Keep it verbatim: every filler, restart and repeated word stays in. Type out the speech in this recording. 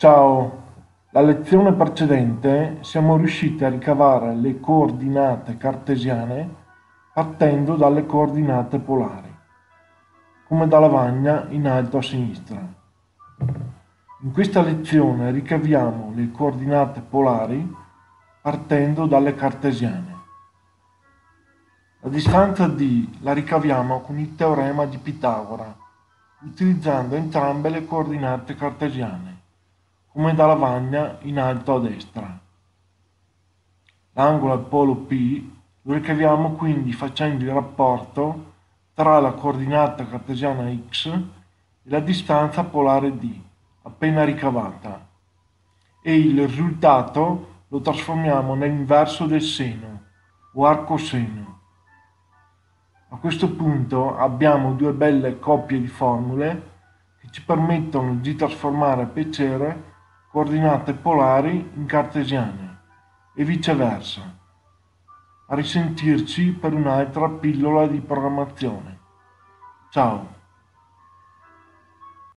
Ciao, la lezione precedente siamo riusciti a ricavare le coordinate cartesiane partendo dalle coordinate polari, come da lavagna in alto a sinistra. In questa lezione ricaviamo le coordinate polari partendo dalle cartesiane. La distanza d la ricaviamo con il teorema di Pitagora, utilizzando entrambe le coordinate cartesiane, come da lavagna in alto a destra. L'angolo al polo P lo ricaviamo quindi facendo il rapporto tra la coordinata cartesiana x e la distanza polare d, appena ricavata, e il risultato lo trasformiamo nell'inverso del seno, o arcoseno. A questo punto abbiamo due belle coppie di formule che ci permettono di trasformare a piacere coordinate polari in cartesiane e viceversa. A risentirci per un'altra pillola di programmazione. Ciao!